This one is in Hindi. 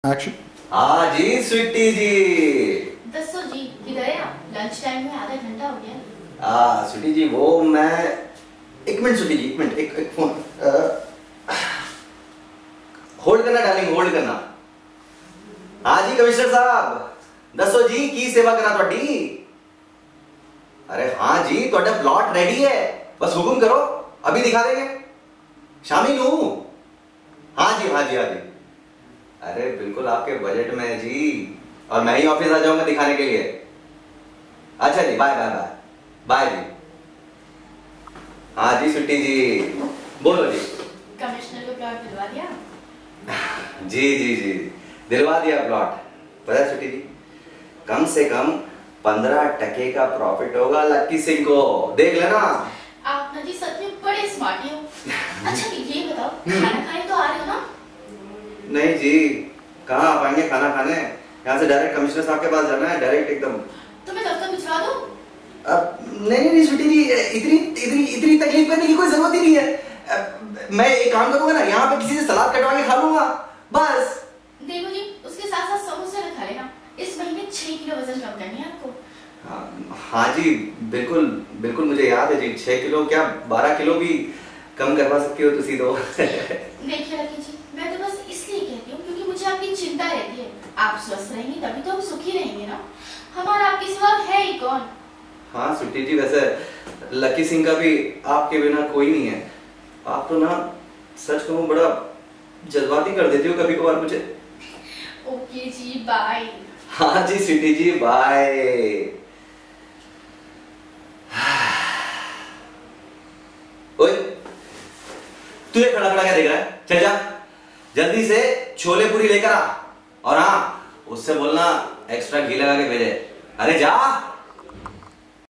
एक्शन। हाँ जी स्वीटी जी। दसो जी, किधर है आप? लंच टाइम में आधा घंटा हो गया। स्वीटी जी वो मैं एक मिनट स्वीटी जी, एक मिनट, एक फोन होल्ड करना डार्लिंग, होल्ड करना। हाँ जी कमिश्नर साहब, दसो जी की सेवा करा ਤੁਹਾਡੀ। अरे हाँ जी ਤੁਹਾਡਾ प्लॉट रेडी है, बस हुक्म करो, अभी दिखा देंगे, शामिल हूँ। हाँ जी हाँ जी हाँ जी, अरे बिल्कुल आपके बजट में है जी, और मैं ही ऑफिस आ जाऊंगा दिखाने के लिए। अच्छा जी, बाय बाय बाय बाय जी। हाँ जी स्वीटी जी, बोलो जी। कमिश्नर को प्लॉट दिलवा दिया? जी जी जी, दिलवा दिया प्लॉट। पता है स्वीटी जी, कम से कम 15% का प्रॉफिट होगा लक्की सिंह को, देख लेना। आप ना जी सच में बड़े स्मार्ट हो। अच्छा ये बताओ, खाना खाने तो आ रहे हो ना? नहीं जी, कहाँ आ पाएंगे खाना खाने, यहाँ से डायरेक्ट कमिश्नर साहब के पास जाना है, डायरेक्ट एकदम। तो मैं दफ्तर भिजवा दूं? नहीं नहीं स्वीटी जी, इतनी इतनी इतनी तकलीफ करने की कोई जरूरत ही नहीं है। मैं एक काम करूंगा ना, यहाँ पे किसी से सलाद कटवा के खा लूंगा बस। देखो जी, उसके साथ साथ समोसे रखा लेना, इस महीने 6 किलो वजन कम करनी है आपको। हाँ जी बिल्कुल बिल्कुल, मुझे याद है जी, 6 किलो क्या 12 किलो भी कम करवा सकती हो तुसी तो। देखिए लकी जी, मैं तो बस इसलिए कहती हूँ क्योंकि मुझे आपकी चिंता रहती है। आप स्वस्थ रहेंगे तभी तो हम सुखी रहेंगे ना, हमारा आपके सिवा है ही कौन। हाँ स्वीटी जी, वैसे लकी सिंह का भी आपके बिना कोई नहीं है। आप तो ना सच कहूँ बड़ा जज्बाती कर देती हो कभी कभार मुझे। ओके जी बाय। हाँ जी स्वीटी जी बाय। ओए तू ये खड़ा खड़ा क्या देख रहा है, चल जा जल्दी से छोले पूरी लेकर आ, और हाँ उससे बोलना एक्स्ट्रा घी लगा के भेजे। अरे जा।